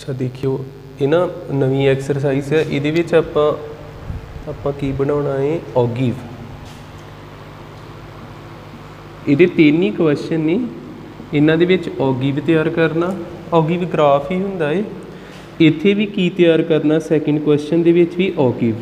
अच्छा देखियो ये ना नवी एक्सरसाइज है, ये आप बनाना है ऑगिव। ये तीन ही क्वेश्चन ने, इन्होंने ऑगिव तैयार करना, ऑगिव ग्राफ ही होंदा है। इत्थे भी की तैयार करना, सैकेंड क्वेश्चन दे विच भी ऑगिव।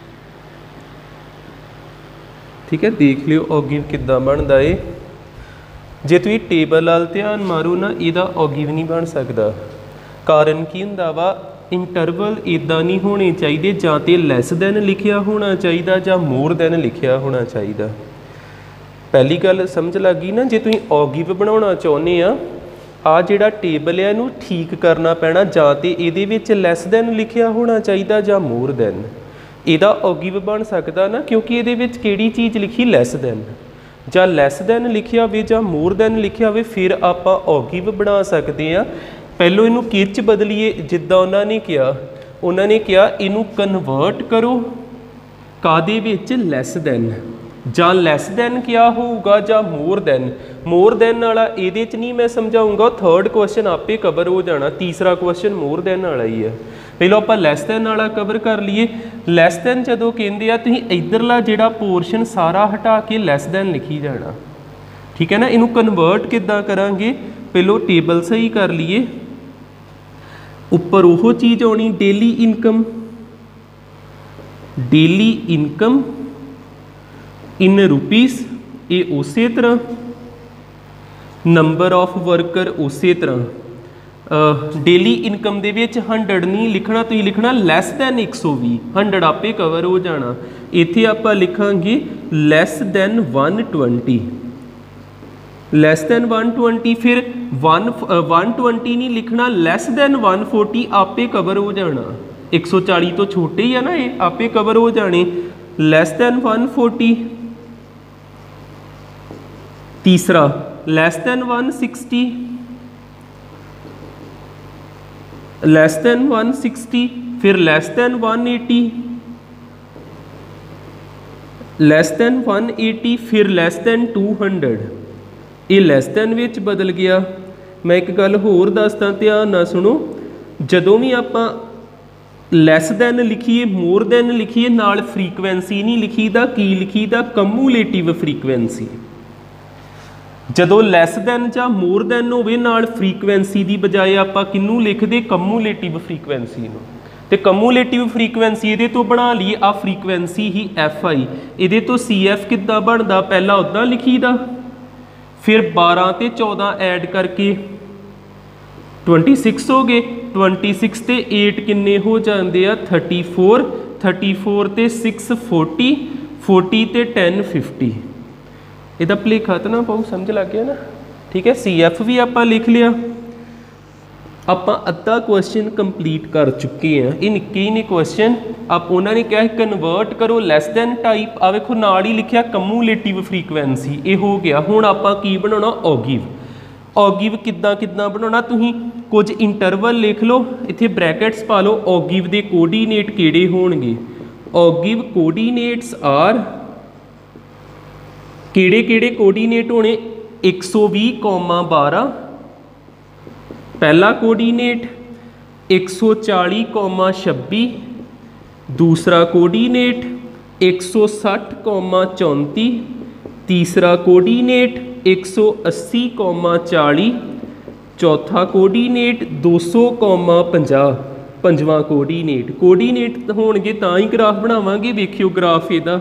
ठीक है, देख लियो ऑगिव किद्दां बनदा है। जे तुसीं टेबल वाल ध्यान मारो ना, इहदा ऑगिव नहीं बन सकता। कारण की हुंदा वा, इंटरवल इदां नहीं होने चाहिए, जां ते लैस दैन लिखिया होना चाहिए जां मोर दैन लिखिया होना चाहिए। पहली गल समझ लग गई ना। जे तुसीं ऑगिव बनाउणा चाहुंदे आ जिहड़ा टेबल है इहनूं ठीक करना पैना, जां ते इहदे विच लैस दैन लिखिया होना चाहिए जां मोर दैन। इहदा ऑगिव बन सकदा ना, क्योंकि इहदे विच किहड़ी चीज़ लिखी, लैस दैन। जां लैस दैन लिखिया होवे जां मोर दैन लिखिया होवे, फिर आपां ऑगिव बना सकते हैं। पहलों इनू किरच बदलीए, जिद्दां उन्होंने कहा इनू कन्वर्ट करो कादे विच, लैस दैन। जां लैस दैन क्या होगा जां मोर दैन। मोर दैन वाला इहदे च नहीं मैं समझाऊंगा, थर्ड क्वेश्चन आपे कवर हो जाना। तीसरा क्वेश्चन मोर दैन वाला ही है। पहलों आप लैस दैन वाला कवर कर लीए। लैस दैन जदों कहंदे आ, तुसीं इधरला जिहड़ा पोर्शन सारा हटा के लैस दैन लिखी जाना। ठीक है ना। इनू कन्वर्ट किद्दां करांगे, पहलों टेबल सही कर लीए। उपर वो चीज़ आनी, daily income, daily income in rupees, ये उस तरह। नंबर ऑफ वर्कर उस तरह। डेली इनकम दे विच 100 नहीं लिखना, तो लिखना लैस दैन 120। 100 आपे कवर हो जाना। इत्थे आपां लिखांगे लैस दैन 120, लैस दैन 120। फिर 120 नहीं लिखना, लैस दैन 140 आपे कवर हो जाना। 140 तो छोटे ही है ना, ये आपे कवर हो जाने। Less than 140। तीसरा लैस दैन 160, लैस दैन 160। फिर लैस दैन 180, लैस दैन 180। फिर लैस दैन 200। ये लैस दैन विच बदल गया। मैं एक गल होर दसदा, ध्यान नाल सुनो। जदों भी आपां लैस दैन लिखीए, मोर दैन लिखीए, नाल फ्रीकुएंसी नहीं लिखीदा, की लिखीदा, कम्यूलेटिव फ्रीकुएंसी। जदों लैस दैन जां मोर दैन होवे, नाल फ्रीकुएंसी की बजाय आपां किनू लिखदे, कम्यूलेटिव फ्रीकुएंसी नूं। ते कम्यूलेटिव फ्रीकुएंसी इहदे तो बना लीए, आ फ्रीकुएंसी ही FI। इहदे तो CF किद्दां बनदा, पहला उदां लिखीदा, फिर 12 ते 14 ऐड करके 26 हो गए। 26 ते 8 किन्ने हो जाते हैं, 34। 34 ते 6 40, 40 ते 10 50। इहदा भुलेखा तो ना पाओ, समझ लग गया ना। ठीक है, CF भी आप लिख लिया। आप अद्धा क्वेश्चन कंप्लीट कर चुके हैं। ये निक्के ही ने क्वेश्चन। आप उन्होंने कहा कन्वर्ट करो लैस दैन टाइप, आ वेखो नाल ही लिखिया कम्यूलेटिव फ्रीकुएंसी, ये हो गया। हुण आपां की बनाना, ऑगिव। ऑगिव किद्दां किद्दां बनाना, तुसीं कुछ इंटरवल लिख लो, इत्थे ब्रैकेट्स पा लो। ऑगिव दे कोऑर्डिनेट किहड़े होणगे। ऑगिव कोऑर्डिनेट्स आर, किहड़े किहड़े कोऑर्डिनेट होने, 120,12 पहला कोऑर्डिनेट, 140,26 दूसरा कोऑर्डिनेट, 160,34 तीसरा कोऑर्डिनेट, 180,40 चौथा कोऑर्डिनेट, 200,50 पंजवां कोऑर्डिनेट। कोऑर्डिनेट होणगे तां ही ग्राफ बनावांगे। वेखियो ग्राफ इहदा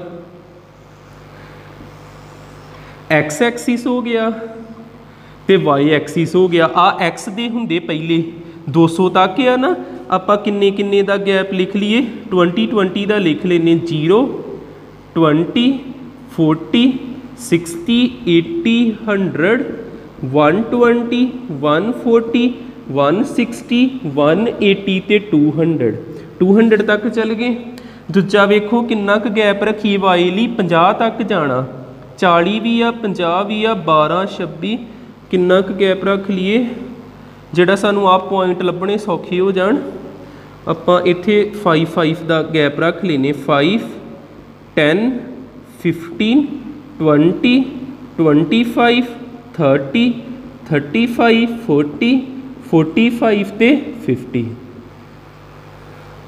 एक्स एक्सिस हो गया ते वाई एक्सिस हो गया। आ एक्स दे हुंदे पहले 200 तक है ना, आपां किन्ने किन्ने दा गैप लिख लीए, 20 20 दा लिख लेने, 0 20 40 60 80 100 120 140 160 180 ते 200। 200 तक चल गए। दूजा वेखो किन्ना क गैप रखिए, वाई लई 50 तक जाना, 40 भी आ, 50 भी आ, 12 26 किन्ना क गैप रख लीए, जिहड़ा सानू आप पॉइंट लभणे सौखे हो जाण। आपां इत्थे 5 5 दा गैप रख लेने, 5 10 15 20 25 30 35 40 45 ते 50।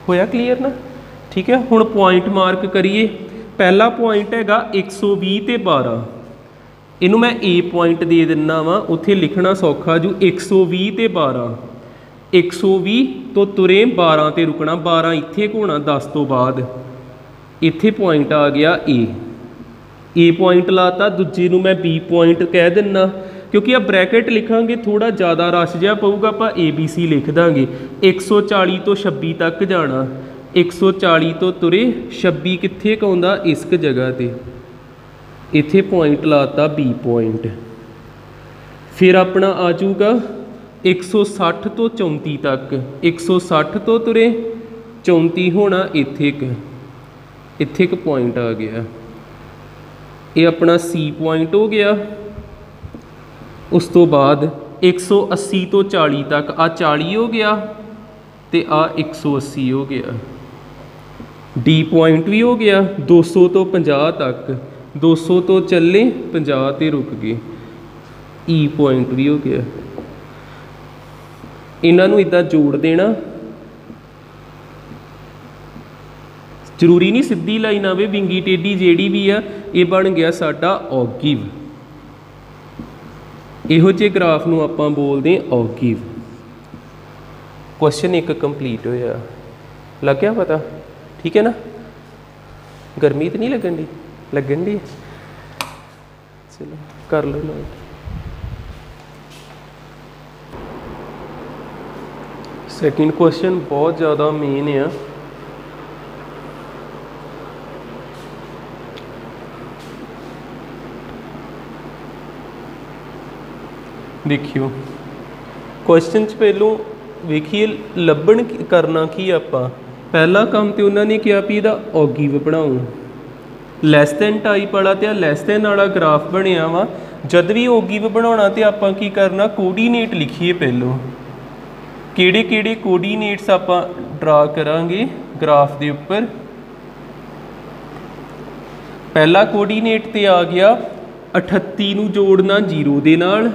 होया क्लीयर ना। ठीक है, हुण पॉइंट मार्क करिए। पहला पॉइंट हैगा 120 ते 12, इनू मैं ए पॉइंट दे दिना वा, उत्थे लिखना सौखा जू 120 ते 12, 120 तो तुरे 12 ते रुकना, 12 इत्थे होना 10 तो बाद, इत्थे पॉइंट आ गया ए पॉइंट लाता। दूजे नू मैं बी पॉइंट कह दिना, क्योंकि आ ब्रैकेट लिखांगे थोड़ा ज़्यादा रश जिहा पऊगा, आप ABC लिख देंगे। 140 तो 26 तक जाना, 140 तो तुरे 26 कित्थे आउंदा, इस जगह ते इत्थे पॉइंट लाता बी पॉइंट। फिर अपना आ जाऊगा 160 तो 34 तक, 160 तो तुरे 34 होना, इत्थे एक पॉइंट आ गया, ये अपना सी पॉइंट हो गया। उस तो बाद 180 तो 40 तक, आ 40 हो गया तो आ 180 हो गया। डी पॉइंट भी हो गया 200 तो 50 तक, 200 तो चले 50 ते रुक गए। ई पॉइंट भी हो गया। इन्हों इदा जोड़ देना, जरूरी नहीं सीधी लाइन आवे, विंगी टेढ़ी जेड़ी भी आ, ये बन गया साडा ऑगिव। इहो जे ग्राफ नूं आपां बोलदे ऑगिव। क्वेश्चन एक कंप्लीट होया, लग गया पता? ठीक है ना, गर्मी तो नहीं लगन दी, चलो कर लो नोट। सेकंड क्वेश्चन बहुत ज़्यादा मेन है। देखियो क्वेश्चन च पहलों वेखिए लभण करना की आपां, पहला काम तो उन्होंने कहा भी इहदा ऑगिव बनाओ। लैस दैन टाइप वाला तो लैस दैन वाला ग्राफ बनया वा, जद भी ऑगिव बनाना तो आपां की करना, कोऑर्डिनेट लिखिए पहलों, किहड़े कोऑर्डिनेट्स आपां ड्रा करांगे ग्राफ के उपर। पहला कोऑर्डिनेट तो आ गया 38 नूं जोड़ना 0 दे नाल,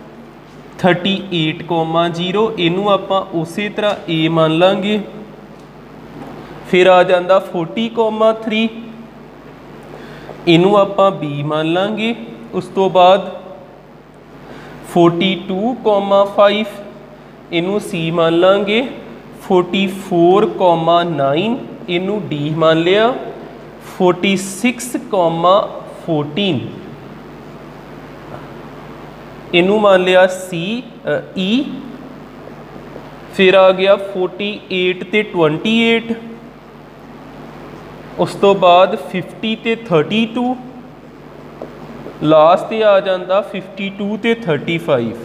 38,0, इनू आपां उसी तरह ए मान लांगे। फिर आ जाता 40,3, इनू आपां बी मान लांगे। उस तो बाद 42,5, इनू सी मान लांगे। 44,9, इनू डी मान लिया। 46,14, इनू मान लिया सी ई। फिर आ गया 48 ते 28, उस तो बाद 50 ते 32, लास्ट आ जाता 52 ते 35।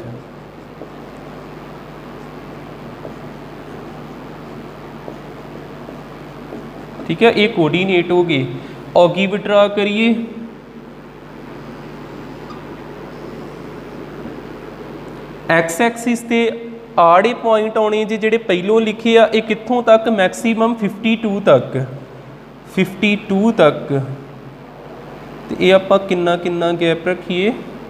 ठीक है, ये कोऑर्डिनेट हो गए। ऑगिव ड्रा करिए। एक्स एक्सिस ते आड़े पॉइंट आने जे जेडे पहलों लिखे आ, ये कित्थों तक, मैक्सीमम 52 तक, 52 तक। तो ये आपां किन्ना किन्ना गैप रखिए,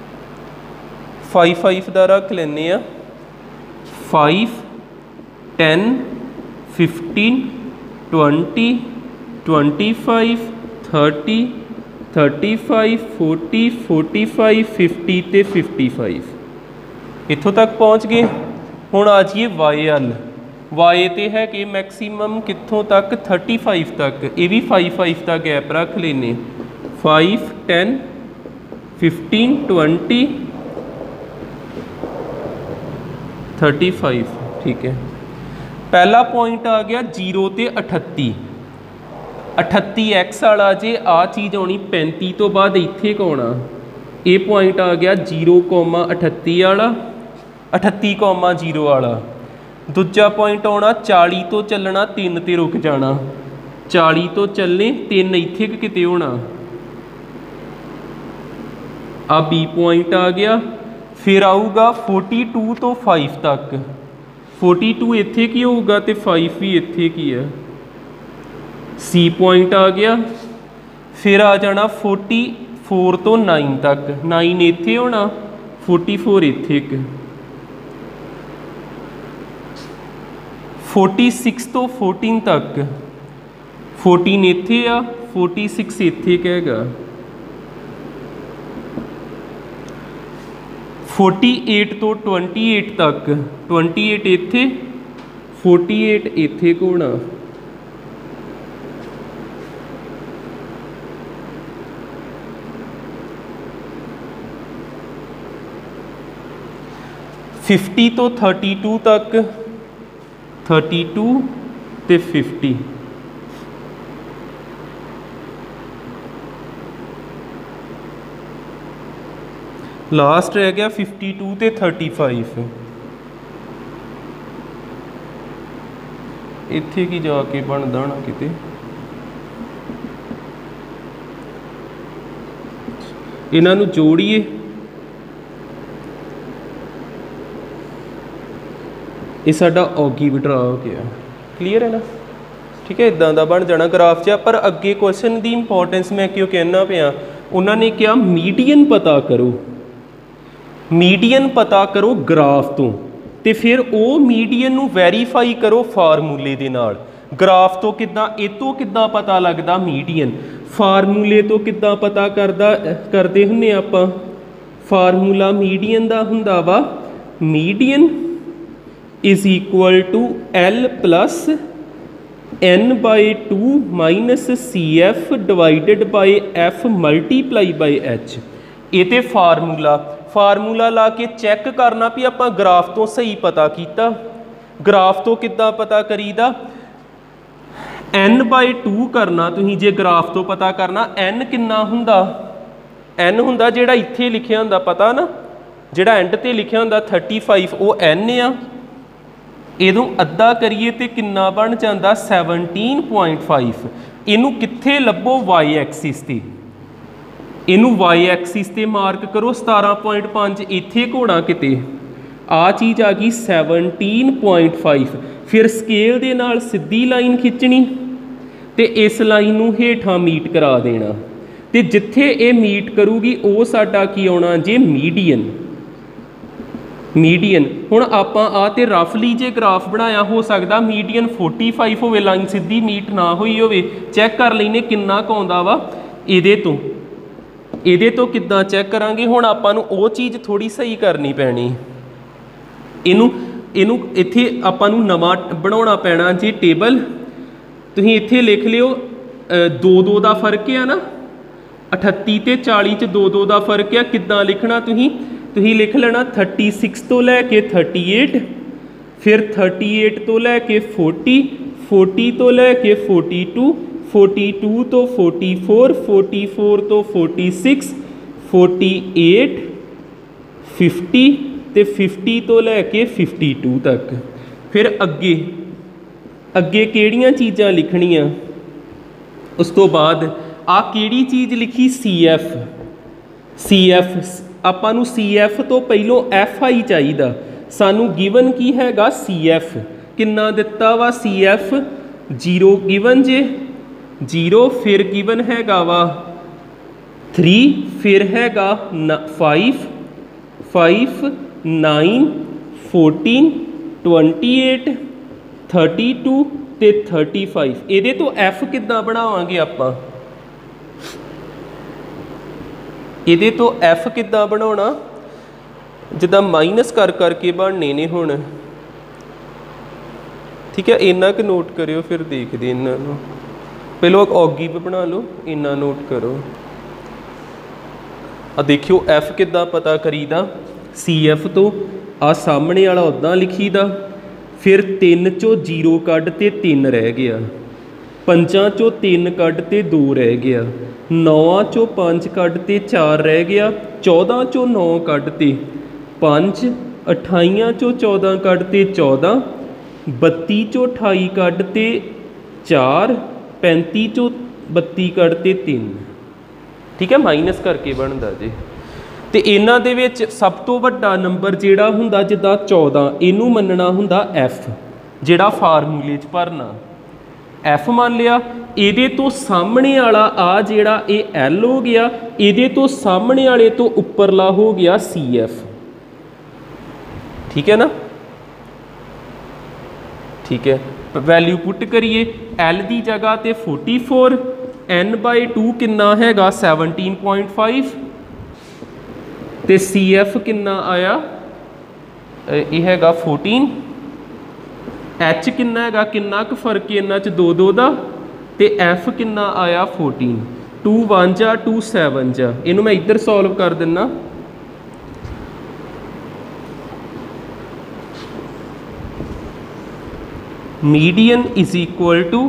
5 का रख लेने आ। 5, 10, 15, 20, 25, 30, 35, 40, 45, 50 ते 55, इत्थों तक पहुँच गए। हुण आ जाइए वाई अल, वाई तो है कि मैक्सीमम कित्थों तक, 35 तक। ये भी 5 का गैप रख लेने, 5, 10, 15, 20, 35। ठीक है, पहला पॉइंट आ गया 0 ते 38, 38 एक्स वाला जे, आ चीज़ आनी 35 तो बाद इत्थे आना, ये पॉइंट आ गया 0,38 वाला, 38,0 वाला। दूजा पॉइंट आना 40 तो चलना 3 ते रुक जाना, 40 तो चलने 3 इत्थे किते होना, आ बी पॉइंट आ गया। फिर आऊगा 42 तो 5 तक, 42 इत्थे की होगा तो 5 भी इत्थे की है, सी पॉइंट आ गया। फिर आ जाना 44 तो 9 तक, 9 इत्थे होना, 44 इत्थे। 46 तो 14 तक 14 इत्थे आ 46 इत्थे कहेगा 48 तो 28 तक 28 इत्थे 48 इत्थे घोना फिफ्टी तो 32 तक 32 ते 50 लास्ट रह गया 52 ते 35 इत्थे की जाके बनदा ना किते इन्हां नूं जोड़िए ये साडा ऑगीविड्रा हो गया क्लीयर है ना ठीक है इदां दा बन जाना ग्राफ च पर अगे क्वेश्चन की इंपॉर्टेंस मैं क्यों कहना पिया उन्होंने क्या मीडियन पता करो मीडियन पता करो ग्राफ तो ते फिर वो मीडियन नू वैरीफाई करो फार्मूले दे नाल ग्राफ तो किद्दां इह तो किद्दां पता लगदा मीडियन फार्मूले तो किद्दां पता करदे हुन्ने आपां फार्मूला मीडियन दा हुंदा वा median is equal to L plus N by 2 minus C F divided by F multiply by H ये तो फार्मूला ला के चैक करना भी आप ग्राफ तो सही पता किया ग्राफ तो किद्दां पता करीदा एन बाय 2 करना तुसीं जे ग्राफ तो पता करना एन किन्ना हुंदा एन हुंदा जिहड़ा इत्थे लिखिया हुंदा पता ना जिहड़ा एंड ते लिखिया हुंदा 35 वो एन आ इदों अद्धा करिए तो किन्ना बन जाता 17.5 इनू कित्थे लभो वाई एक्सिस ते इनू वाई एक्सिस ते मार्क करो 17.5 इत्थे घोड़ा किते आ चीज़ आ गई 17.5 फिर स्केल दे नाल सीधी लाइन खिंचनी ते इस लाइन नू हेठां मीट करा देना ते जिथे ये मीट करूगी वो साडा की आउणा जे मीडियन हुण आपां आ ते रफली जे ग्राफ बनाया हो सकता मीडियन 45 होवे लाइन सीधी मीट ना हुई होवे चैक कर लैने किन्ना क आउंदा वा इहदे तो किद्दां चैक करांगे हुण आपां नूं वो चीज़ थोड़ी सही करनी पैनी इनू इत्थे आपां नूं नवां बनाउणा पैना जी टेबल तुसीं इत्थे लिख लिओ 2 दा फर्क है ना 38 ते 40 च 2 दा फर्क है किद्दां लिखना तुसीं लिख लेना 36 तो लैके 38 फिर 38 तो लैके 40 तो लैके 42 तो 44 तो 46 48 50 ते 50 तो लैके 52 तक फिर अगे किहड़ियां चीज़ां लिखनियां उस तो बाद आ किहड़ी चीज़ लिखी सी एफ आपां नूं सी एफ तो पहलों एफ आई चाहिदा सानू गिवन की हैगा सी एफ किन्ना दिता वा सी एफ 0 गिवन जे 0 फिर गिवन हैगा वा 3 फिर हैगा 5 9 14 28 32 ते 35 ਇਹਦੇ तो एफ किद्दां बनावांगे आपां ਇਹਦੇ तो एफ किद्दां बनाउणा जिद्दां माइनस करके बनने ने हुण ठीक है इन्ना क नोट करियो फिर देखदे इन्हां नूं पहलों ऑगी भी बना लो इन्ना नोट करो आ देखियो एफ किद्दां पता करीदा सी एफ तो आ सामने वाला उदां लिखीदा फिर 3 चों 0 कढ़ ते 3 रह गया 5 चों 3 कढ़ ते 2 रह गया 9 चों 5 कढ़ ते 4 रह गया 14 चों 9 कढ़ ते 5 28 चों 14 कढ़ ते 14 32 चों 28 कढ़ ते 4 35 चों 32 कढ़ ते 3 ठीक है माइनस करके बनता जी तो इन्हां दे विच सब तो वड्डा नंबर जिहड़ा हुंदा जिद्दां 14 इनू मनना हुंदा एफ जिहड़ा फार्मूले च भरना एफ मान लिया ये तो सामने वाला आ जिहड़ा ये एल हो गया ये तो सामने वाले तो उपरला हो गया सी एफ ठीक है ना ठीक है, वैल्यू पुट करिए L की जगह तो 44, N/2 किन्ना हैगा 17.5 तो CF किन्ना आया ये हैगा 14, H किन्ना हैगा किन्ना क फर्क है इन्हां च 2 दा तो F किन्ना आया 14, 2 1 जा 2 7 जा, इनू मैं इधर सॉल्व कर दिना। Median is equal to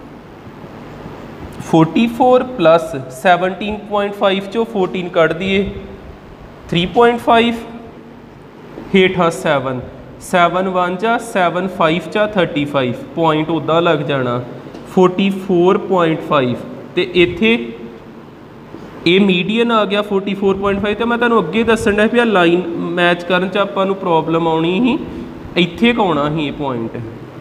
44 plus 17.5 चो 14 कट दिए 3.5 हेठा 7, 7 1 जा 7 5 जा 35 पॉइंट उदा लग जाना 44.5 तो इत्थे ये मीडियन आ गया 44.5 तो मैं तुहानूं अगे दस्सण लग पिया लाइन मैच करन च आपां नूं प्रॉब्लम आउणी ही इत्थे क आउणा ही ये पॉइंट।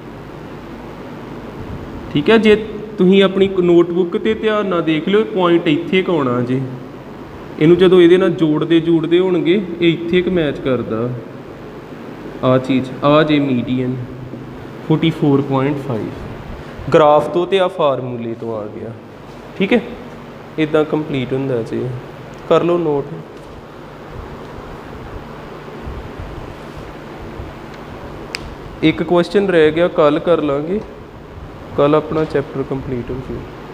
ठीक है, जे तुसीं अपनी नोटबुक ते ध्यान नाल देख लिओ पॉइंट इत्थे क आउणा जे, इनू जदों इहदे नाल जोड़दे होणगे ये इत्थे क मैच करदा आ चीज़ आ जे मीडियन 44.5 ग्राफ तो ते आ फार्मूले तो आ गया। ठीक है, इदां कंप्लीट हुंदा जी, कर लो नोट। एक क्वेश्चन रह गया कल कर लांगे, कल अपना चैप्टर कंप्लीट हो जाए।